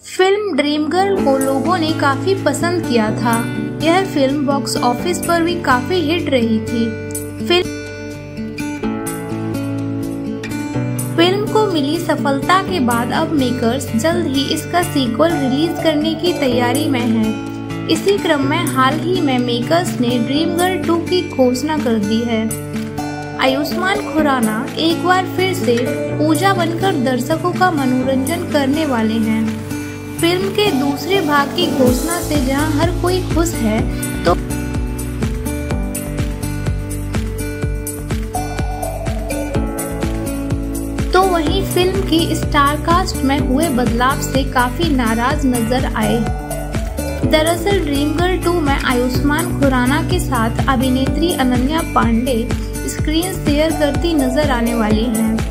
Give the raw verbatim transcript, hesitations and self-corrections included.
Film dream girl को लोगों ने काफी पसंद किया था। यह फिल्म बॉक्स ऑफिस पर भी काफी हिट रही थी। फिल्म फिल्म को मिली सफलता के बाद अब मेकर्स जल्द ही इसका सीक्वल रिलीज करने की तैयारी में हैं। इसी क्रम में हाल ही में मेकर्स ने ड्रीम गर्ल टू की घोषणा कर दी है। आयुष्मान खुराना एक बार फिर से पूजा बनकर दर्शकों का मनोरंजन करने वाले हैं। फिल्म के दूसरे भाग की घोषणा से जहां हर कोई खुश है, तो तो वहीं फिल्म की स्टार कास्ट में हुए बदलाव से काफी नाराज नजर आए। दरअसल ड्रीम गर्ल टू में आयुष्मान खुराना के साथ अभिनेत्री अनन्या पांडे स्क्रीन शेयर करती नजर आने वाली हैं।